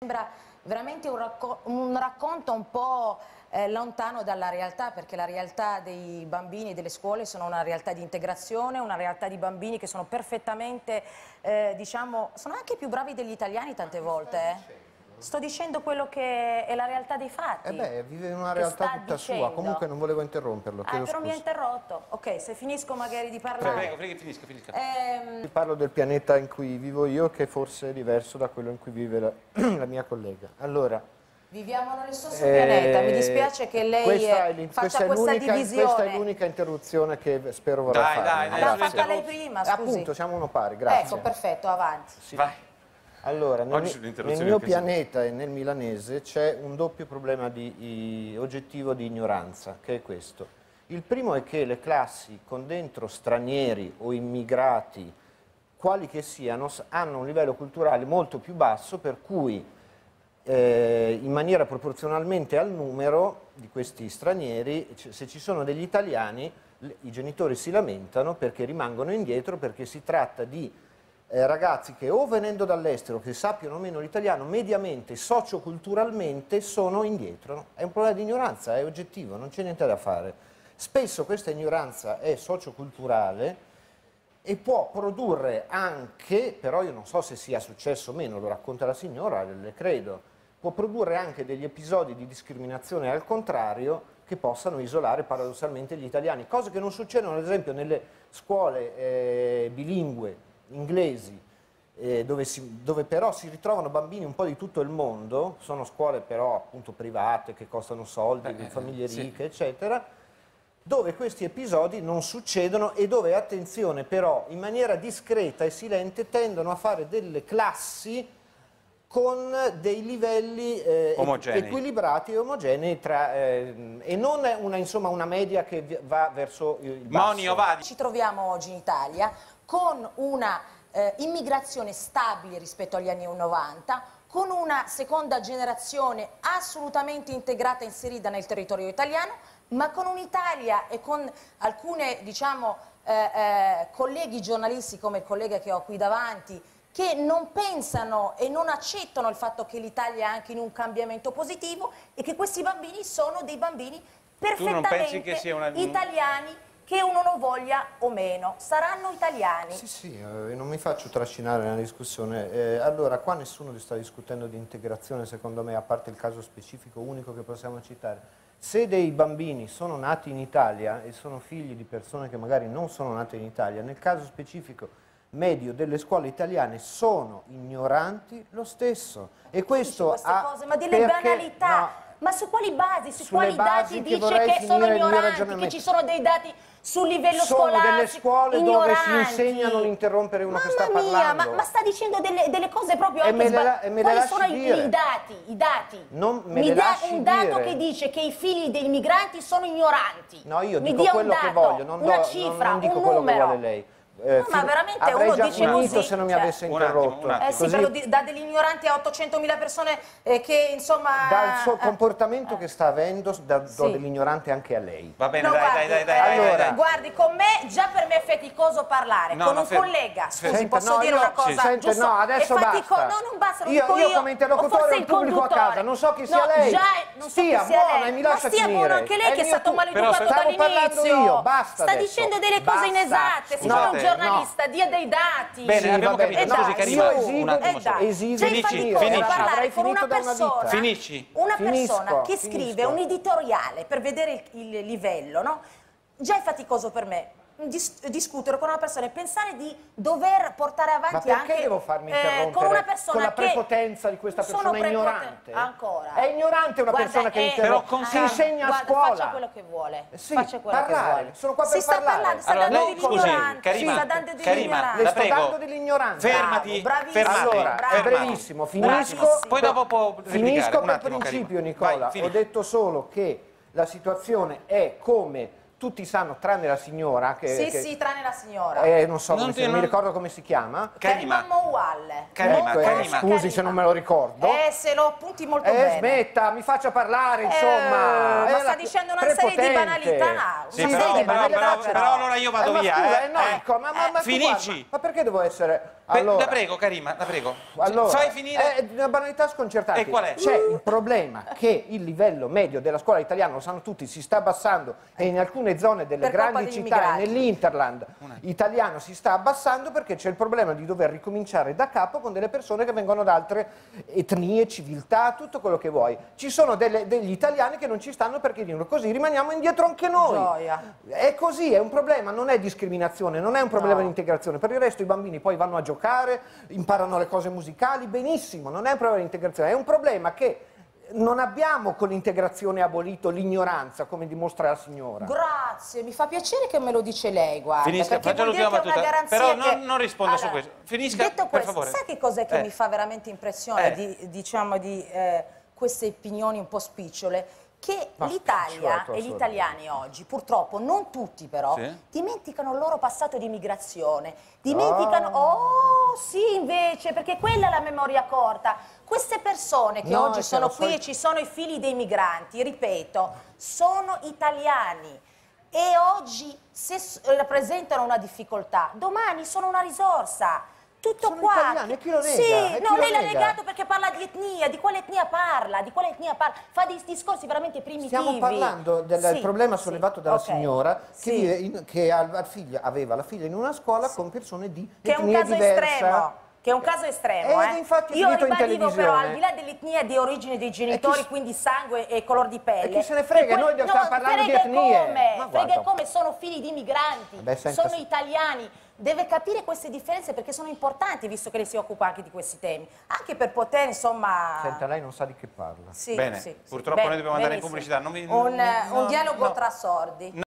Sembra veramente un racconto un po' lontano dalla realtà, perché la realtà dei bambini e delle scuole sono una realtà di integrazione, una realtà di bambini che sono perfettamente, diciamo, sono anche più bravi degli italiani tante volte. Sto dicendo quello che è la realtà dei fatti. Vive in una realtà tutta sua, comunque non volevo interromperlo. Però mi ha interrotto. Ok, se finisco magari di parlare. Prego, finisca. Vi parlo del pianeta in cui vivo io, che forse è diverso da quello in cui vive la mia collega. Allora, viviamo nello stesso pianeta, mi dispiace che lei faccia questa divisione. Questa è l'unica interruzione che spero vorrà fare. Dai, l'ha fatta lei prima, scusi. Appunto, siamo uno pari, grazie. Ecco, perfetto, avanti. Sì. Vai. Allora, nel mio pianeta e nel milanese c'è un doppio problema oggettivo di ignoranza, che è questo. Il primo è che le classi con dentro stranieri o immigrati, quali che siano, hanno un livello culturale molto più basso, per cui in maniera proporzionalmente al numero di questi stranieri, se ci sono degli italiani, i genitori si lamentano perché rimangono indietro, perché si tratta di ragazzi che o venendo dall'estero, che sappiano meno l'italiano, mediamente, socioculturalmente sono indietro. È un problema di ignoranza, è oggettivo, non c'è niente da fare. Spesso questa ignoranza è socioculturale e può produrre anche, però io non so se sia successo o meno, lo racconta la signora, le credo, può produrre anche degli episodi di discriminazione al contrario che possano isolare paradossalmente gli italiani, cose che non succedono ad esempio nelle scuole bilingue inglesi, dove però si ritrovano bambini un po' di tutto il mondo, sono scuole però appunto private che costano soldi, di famiglie ricche, eccetera, dove questi episodi non succedono e dove, attenzione, però in maniera discreta e silente tendono a fare delle classi con dei livelli equilibrati e omogenei e non una media che va verso il basso. Ci troviamo oggi in Italia con una immigrazione stabile rispetto agli anni 90, con una seconda generazione assolutamente integrata e inserita nel territorio italiano, ma con un'Italia e con alcune, diciamo, colleghi giornalisti come il collega che ho qui davanti, che non pensano e non accettano il fatto che l'Italia è anche in un cambiamento positivo e che questi bambini sono dei bambini perfettamente italiani, che uno lo voglia o meno, saranno italiani. Sì, non mi faccio trascinare nella discussione. Allora, qua nessuno sta discutendo di integrazione, secondo me, a parte il caso specifico unico che possiamo citare. Se dei bambini sono nati in Italia e sono figli di persone che magari non sono nate in Italia, nel caso specifico medio delle scuole italiane sono ignoranti lo stesso. E questo ma delle banalità. No, ma su quali basi, su quali dati dice che sono ignoranti, che ci sono dei dati sul livello scolastico? Sono delle scuole dove si insegna a non interrompere uno che sta parlando. Ma sta dicendo delle cose proprio anche sbagliate. Quali sono i dati? Non me le lasci un dato che dice che i figli dei migranti sono ignoranti. No, io dico quello che voglio, non dico quello che vuole lei. Ma veramente avrei uno già dice finito così, se non mi avesse interrotto. Sì, però da degli ignoranti a 800.000 persone che insomma... Dal suo comportamento che sta avendo, do dell'ignorante anche a lei. Va bene, no, dai. Guardi, con me già per me è faticoso parlare, con un collega, scusi, posso dire una cosa? No, adesso basta. No, non basta, lo io dico io, come interlocutore ho il pubblico a casa, non so chi sia lei. Stia buona e mi lascia finire. Ma stia buono anche lei che è stato maleducato dall'inizio. Sta dicendo delle cose inesatte, signor giornalista, dia dei dati. Bene, abbiamo capito. Scusi, Karima, un attimo solo. Finisci. Parlare con una persona, Finisci. una persona che scrive un editoriale per vedere il livello, no? Già è faticoso per me discutere con una persona e pensare di dover portare avanti anche devo farmi interrompere con una persona con la prepotenza di questa persona ignorante? Ancora. È ignorante una persona che interrompe. Si insegna a scuola. Faccia quello che vuole. Faccia quello che vuole. Sono qua per parlare. Sta dando dell'ignorante. Le sto dando dell'ignorante. Fermati. Allora, brevissimo, finisco. Poi dopo può finisco per principio, Nicola. Ho detto solo che la situazione è come tutti sanno, tranne la signora che... Sì, tranne la signora. Non so, non mi ricordo come si chiama. Karima Moual. Scusi se non me lo ricordo. Se lo appunti molto bene. Smetta, mi faccia parlare, insomma. Ma sta dicendo una serie di banalità. Sì, però allora io vado via. Finisci. Ma perché devo essere... Allora, la prego, Karima, la prego. Allora, fai finire. È una banalità sconcertante. E qual è? C'è il problema che il livello medio della scuola italiana, lo sanno tutti, si sta abbassando e in alcune zone delle grandi città e nell'Interland italiano si sta abbassando perché c'è il problema di dover ricominciare da capo con delle persone che vengono da altre etnie, civiltà, tutto quello che vuoi. Ci sono degli italiani che non ci stanno perché dicono così rimaniamo indietro anche noi. Gioia. È così, è un problema, non è discriminazione, non è un problema di integrazione. Per il resto i bambini poi vanno a giocare, imparano le cose musicali, benissimo, non è un problema di integrazione, è un problema che non abbiamo con l'integrazione abolito l'ignoranza, come dimostra la signora. Grazie, mi fa piacere che me lo dice lei, guarda. Finisca, perché vuol dire che è una garanzia però che... non risponda su questo. Finisca, detto per questo, favore. sai che cos'è che mi fa veramente impressione di queste opinioni un po' spicciole? Che l'Italia e gli italiani oggi, purtroppo, non tutti però, dimenticano il loro passato di immigrazione, dimenticano, sì invece, perché quella è la memoria corta. Queste persone che oggi sono qui e ci sono i figli dei migranti, ripeto, sono italiani e oggi se rappresentano una difficoltà, domani sono una risorsa. Tutto sono qua. Italiani, e chi lo nega? Sì, no, lei l'ha negato perché parla di etnia, di quale etnia parla, fa dei discorsi veramente primitivi. Stiamo parlando del problema sollevato dalla signora che aveva la figlia in una scuola con persone di etnia diversa. Che è un caso estremo, infatti io ribadivo però, al di là dell'etnia di origine dei genitori, quindi sangue e color di pelle. E chi se ne frega, noi stiamo parlando di etnie. Frega come, sono figli di migranti, sono italiani. Deve capire queste differenze perché sono importanti, visto che lei si occupa anche di questi temi, anche per poter, insomma... Senta, lei non sa di che parla. Bene, purtroppo noi dobbiamo andare in pubblicità. Un dialogo tra sordi.